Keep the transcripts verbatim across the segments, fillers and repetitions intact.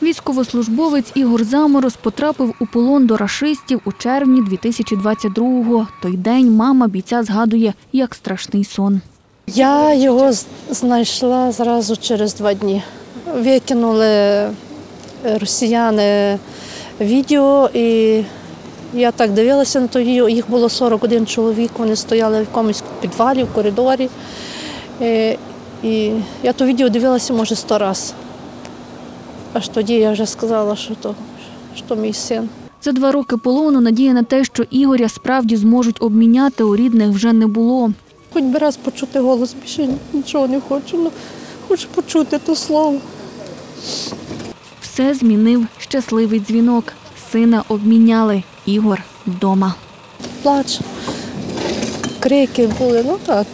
Військовослужбовець Ігор Замороз потрапив у полон до рашистів у червні дві тисячі двадцять другого. Той день мама бійця згадує як страшний сон. Я його знайшла зразу через два дні. Викинули росіяни відео, і я так дивилася на то відео. Їх було сорок один чоловік, вони стояли в якомусь підвалі, в коридорі. І я то відео дивилася, може, сто разів. Аж тоді я вже сказала, що то, що мій син. За два роки полону надія на те, що Ігоря справді зможуть обміняти, у рідних вже не було. Хоч би раз почути голос, більше нічого не хочу, але хочу почути те слово. Все змінив щасливий дзвінок. Сина обміняли. Ігор вдома. Плач, крики були, ну так.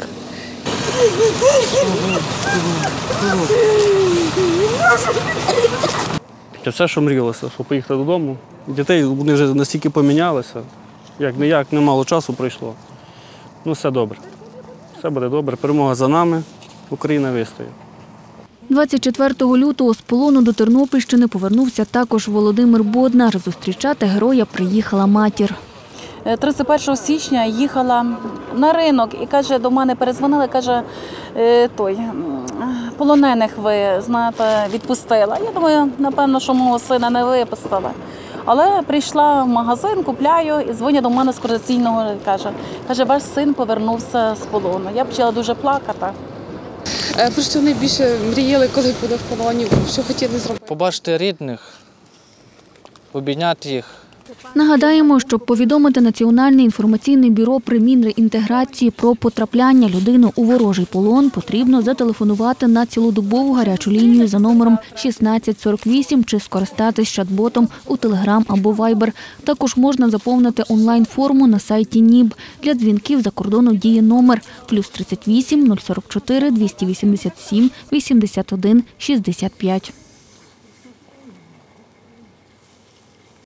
Все, що мріялося, щоб поїхати додому. Дітей вони вже настільки помінялися, як не як, немало часу пройшло. Ну, все добре. Все буде добре. Перемога за нами. Україна вистоїть. двадцять четвертого лютого з полону до Тернопільщини повернувся також Володимир Боднар. Зустрічати героя приїхала матір. тридцять першого січня їхала на ринок і каже, до мене перезвонила, каже, той, полонених ви, знаєте, відпустила. Я думаю, напевно, що мого сина не випустила. Але прийшла в магазин, купляю і дзвонять до мене з координаційного, каже, каже, ваш син повернувся з полону. Я почала дуже плакати. Про що найбільше мріяли, коли були в полоні, що хотіли зробити? Побачити рідних, обійняти їх. Нагадаємо, щоб повідомити Національне інформаційне бюро при Мінреінтеграції про потрапляння людини у ворожий полон, потрібно зателефонувати на цілодобову гарячу лінію за номером шістнадцять сорок вісім чи скористатись чат-ботом у Телеграм або Вайбер. Також можна заповнити онлайн-форму на сайті НІБ. Для дзвінків за кордону діє номер плюс тридцять вісім нуль сорок чотири двісті вісімдесят сім вісімдесят один шістдесят п'ять.